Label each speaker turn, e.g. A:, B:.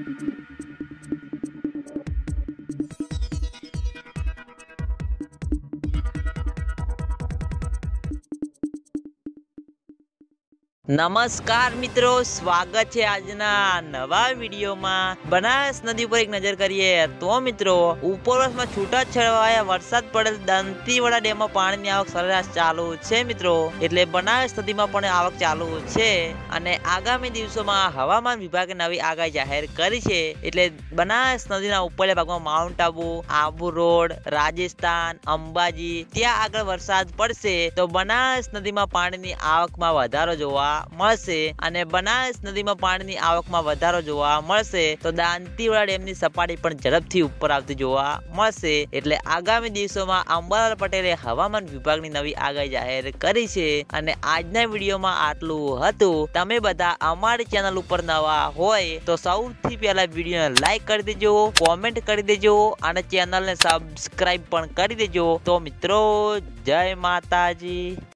A: નમસ્કાર મિત્રો, સ્વાગત છે આજના નવા વિડીયોમાં। બનાસ નદી ઉપર એક નજર કરીએ તો મિત્રો ઉપરવાસમાં છૂટાછવાયા વરસાદ પડેલ દંતીવાડા ડેમમાં પાણીની આવક સરેરાશ ચાલુ છે મિત્રો, એટલે બનાસ નદીમાં પણ આવક ચાલુ છે અને આગામી દિવસોમાં હવામાન વિભાગે નવી આગાહી જાહેર કરી છે। એટલે બનાસ નદીના ઉપરના ભાગમાં માઉન્ટ આબુ, આબુ રોડ, રાજસ્થાન, અંબાજી ત્યાં આગળ વરસાદ પડશે તો બનાસ નદીમાં પાણીની આવકમાં વધારો જોવા મળશે અને બનાસ નદીમાં પાણીની આવકમાં વધારો જોવા મળશે તો દાંતીવાડા ડેમની સપાટી પણ ઝડપથી ઉપર આવતી જોવા મળશે। એટલે આગામી દિવસોમાં અંબાલાલ પટેલે હવામાન વિભાગની નવી આગાહી જાહેર કરી છે અને આજના વિડીયોમાં આટલું હતું। તમે બધા અમારી ચેનલ ઉપર નવા હોય તો સૌથી પહેલા વિડીયોને લાઈક કરી દેજો, કોમેન્ટ કરી દેજો અને ચેનલને સબસ્ક્રાઇબ પણ કરી દેજો। તો મિત્રો, જય માતાજી।